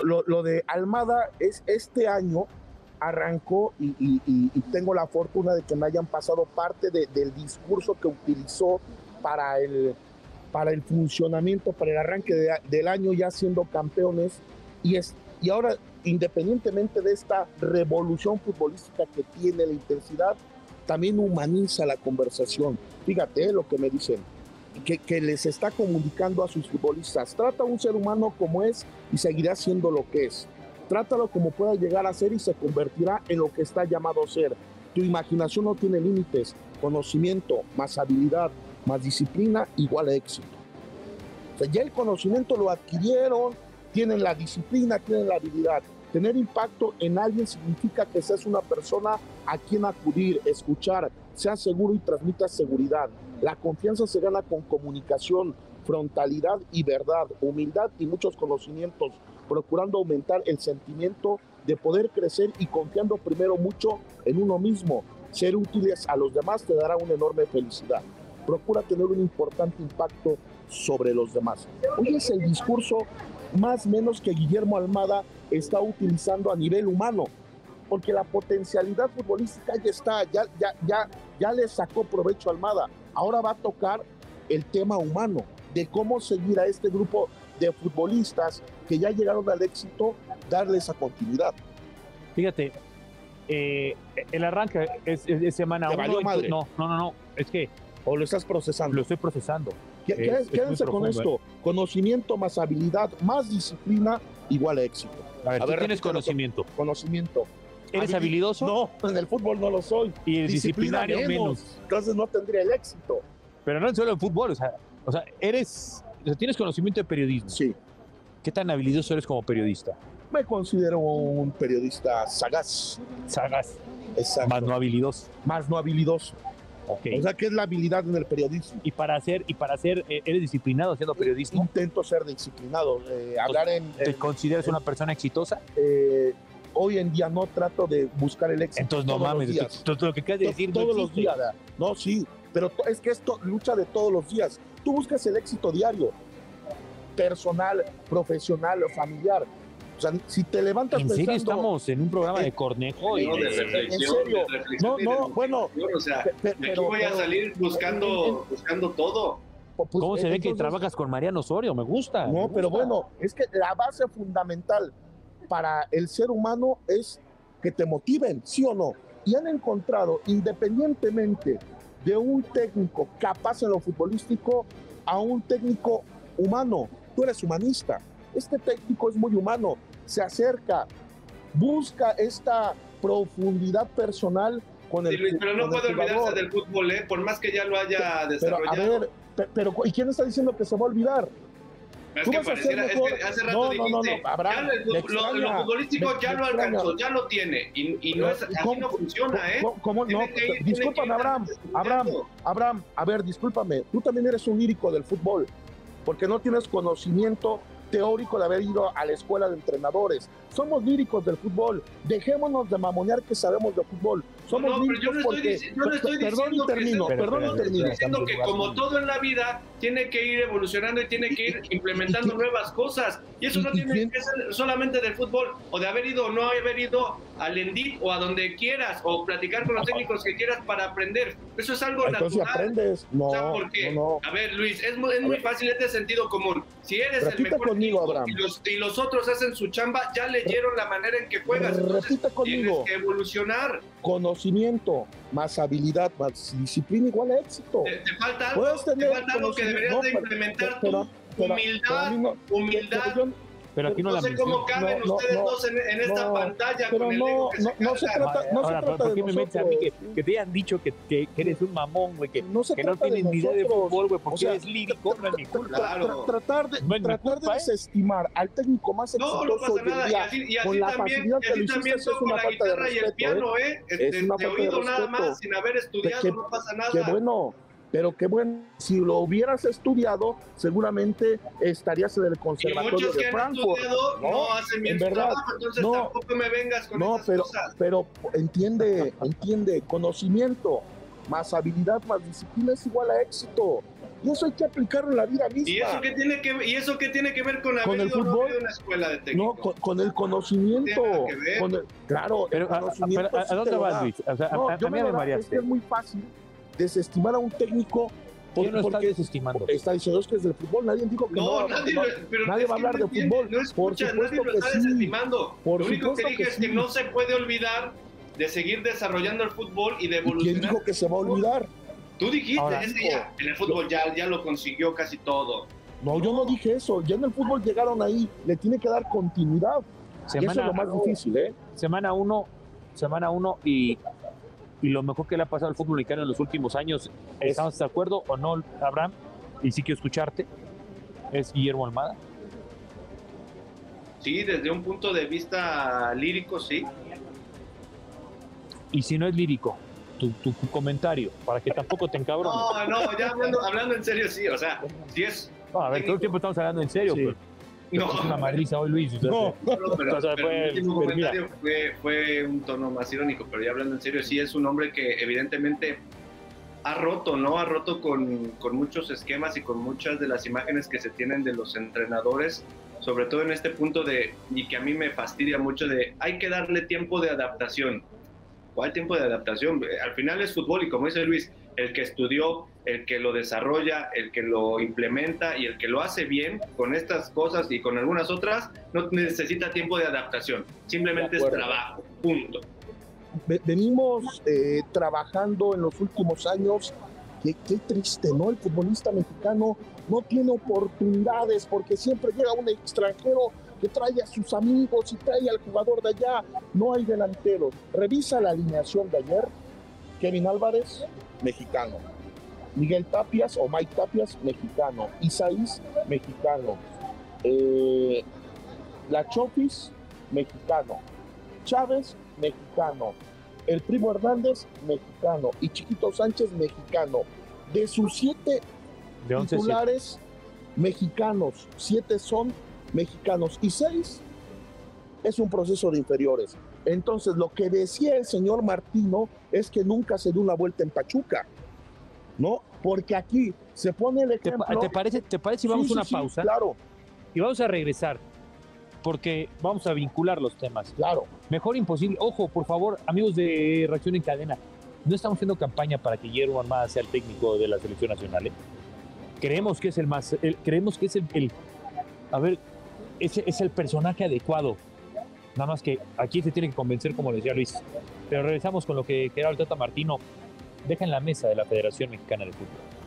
Lo de Almada es este año arrancó y tengo la fortuna de que me hayan pasado parte del discurso que utilizó para el funcionamiento, para el arranque del año ya siendo campeones y ahora independientemente de esta revolución futbolística que tiene la intensidad, también humaniza la conversación. Fíjate lo que me dicen, que les está comunicando a sus futbolistas. Trata a un ser humano como es y seguirá siendo lo que es. Trátalo como pueda llegar a ser y se convertirá en lo que está llamado a ser. Tu imaginación no tiene límites. Conocimiento más habilidad más disciplina igual a éxito. O sea, ya el conocimiento lo adquirieron, tienen la disciplina, tienen la habilidad. Tener impacto en alguien significa que seas una persona a quien acudir, escuchar, sea seguro y transmita seguridad. La confianza se gana con comunicación, frontalidad y verdad, humildad y muchos conocimientos, procurando aumentar el sentimiento de poder crecer y confiando primero mucho en uno mismo. Ser útiles a los demás te dará una enorme felicidad. Procura tener un importante impacto sobre los demás. Hoy es el discurso más o menos que Guillermo Almada está utilizando a nivel humano, porque la potencialidad futbolística ya está, ya le sacó provecho a Almada. Ahora va a tocar el tema humano, de cómo seguir a este grupo de futbolistas que ya llegaron al éxito, darle esa continuidad. Fíjate, el arranque es semana 1. No, es que... ¿O lo estás procesando? Lo estoy procesando. Quédense con esto. Conocimiento más habilidad más disciplina igual a éxito. A ver, ¿tú tienes conocimiento? Conocimiento. ¿Eres habilidoso? No, en el fútbol no lo soy. Y el disciplinario menos. Entonces no tendría el éxito. Pero no solo en fútbol, o sea, tienes conocimiento de periodismo. Sí. ¿Qué tan habilidoso eres como periodista? Me considero un periodista sagaz. Sagaz. Exacto. Más no habilidoso. Más no habilidoso. Okay. O sea, ¿qué es la habilidad en el periodismo? Y para ser, ¿eres disciplinado haciendo periodismo? Intento ser disciplinado. ¿Te consideras una persona exitosa? Hoy en día no trato de buscar el éxito. Entonces no mames, lo que quieres decir todos los días. No, sí, pero es que esto lucha de todos los días. Tú buscas el éxito diario, personal, profesional, familiar. O sea, si te levantas ¿En serio estamos en un programa de Cornejo? No, de reflexión. ¿En serio? No, bueno. O sea, aquí voy a salir buscando todo. Pues, ¿Cómo se ve que trabajas con Mariano Osorio? Me gusta. No, pero bueno, es que la base fundamental para el ser humano es que te motiven, ¿sí o no? Y han encontrado, independientemente de un técnico capaz en lo futbolístico, a un técnico humano. Tú eres humanista. Este técnico es muy humano, se acerca, busca esta profundidad personal con el jugador. Pero no puede olvidarse del fútbol, por más que ya lo haya desarrollado. Pero ¿y quién está diciendo que se va a olvidar? Es que hace rato dijiste, Abraham, lo futbolístico ya lo alcanzó, ya lo tiene, y no es, así no funciona, ¿Cómo no? Discúlpame, Abraham, a ver, discúlpame, tú también eres un lírico del fútbol, porque no tienes conocimiento teórico de haber ido a la escuela de entrenadores. Somos líricos del fútbol, dejémonos de mamonear que sabemos de fútbol. Somos líricos porque... Perdón y termino. Estoy diciendo que como todo en la vida, tiene que ir evolucionando y tiene que ir implementando nuevas cosas. Y eso no tiene que ser solamente del fútbol, o de haber ido o no haber ido al Endit o a donde quieras, o platicar con los técnicos que quieras para aprender. Eso es algo entonces natural. Aprendes. No, o sea, porque, a ver, Luis, es muy fácil, es de sentido común. Si eres el mejor conmigo, Abraham. Y los otros hacen su chamba, ya leyeron la manera en que juegas. Repite conmigo. Tienes que evolucionar. Conocimiento más habilidad más disciplina igual a éxito. Te falta algo que deberías de implementar tú. Humildad. Pero aquí no sé cómo caben ustedes dos en esta pantalla. Pero no se trata ¿por qué me metes a mí que te hayan dicho que eres un mamón, güey, que no tienes ni idea de fútbol, güey, porque eres lírico? No es mi culpa. Tratar de desestimar al técnico más exitoso no pasa nada. Y así también toco la guitarra y el piano, de oído nada más, sin haber estudiado, no pasa nada. Qué bueno. Pero qué bueno, si lo hubieras estudiado, seguramente estarías en el conservatorio de Frankfurt. No hacen bien su trabajo, entonces tampoco me vengas con esas cosas. Pero entiende, conocimiento más habilidad, más disciplina es igual a éxito. Y eso hay que aplicarlo en la vida misma. ¿Y eso qué tiene que ver con el ido fútbol? No una escuela de técnico? No, con el conocimiento. Claro, pero ¿a dónde vas, Luis? O sea, no, a mí me mareaste. Es muy fácil desestimar a un técnico porque no está desestimando. Está diciendo que es del fútbol, nadie dijo que no. Nadie va a hablar de fútbol. No escucha, nadie lo está desestimando. Lo único que dije es que no se puede olvidar de seguir desarrollando el fútbol y de evolucionar. ¿Quién dijo que se va a olvidar? Tú dijiste, en el fútbol ya lo consiguió casi todo. No, yo no dije eso. Ya en el fútbol llegaron ahí. Le tiene que dar continuidad. Y eso es lo más difícil, ¿eh? Semana uno y lo mejor que le ha pasado al fútbol mexicano en los últimos años, ¿estamos de acuerdo o no, Abraham? Y sí quiero escucharte, es Guillermo Almada. Sí, desde un punto de vista lírico, sí. Y si no es lírico, tu comentario, para que tampoco te encabrones. No, ya hablando en serio, sí, o sea, sí es... No, a ver, todo el tiempo estamos hablando en serio, sí. Pero es una madriza hoy, Luis. Pero el último comentario fue un tono más irónico, pero ya hablando en serio, sí es un hombre que evidentemente ha roto, ¿no? Ha roto con muchos esquemas y con muchas de las imágenes que se tienen de los entrenadores, sobre todo en este punto y que a mí me fastidia mucho hay que darle tiempo de adaptación. ¿Cuál tiempo de adaptación? Al final es fútbol y como dice Luis, el que estudió, el que lo desarrolla, el que lo implementa y el que lo hace bien con estas cosas y con algunas otras, no necesita tiempo de adaptación, simplemente es trabajo, punto. Venimos trabajando en los últimos años, qué triste, ¿no? El futbolista mexicano no tiene oportunidades porque siempre llega un extranjero que trae a sus amigos y trae al jugador de allá, no hay delanteros. Revisa la alineación de ayer: Kevin Álvarez, mexicano; Miguel Tapias o Mike Tapias, mexicano; Isaís, mexicano; La Chofis, mexicano; Chávez, mexicano; el Primo Hernández, mexicano; y Chiquito Sánchez, mexicano. De sus 7 titulares mexicanos, 7 son mexicanos y 6 es un proceso de inferiores. Entonces, lo que decía el señor Martino es que nunca se dio una vuelta en Pachuca, ¿no? Porque aquí se pone el ejemplo. ¿Te parece si vamos a una pausa? Claro. Y vamos a regresar, porque vamos a vincular los temas. Claro. Mejor imposible. Ojo, por favor, amigos de Reacción en Cadena, no estamos haciendo campaña para que Guillermo Almada sea el técnico de la selección nacional, ¿eh? Creemos que es es el personaje adecuado. Nada más que aquí se tiene que convencer, como decía Luis. Pero regresamos con lo que Gerardo Tata Martino deja en la mesa de la Federación Mexicana de Fútbol.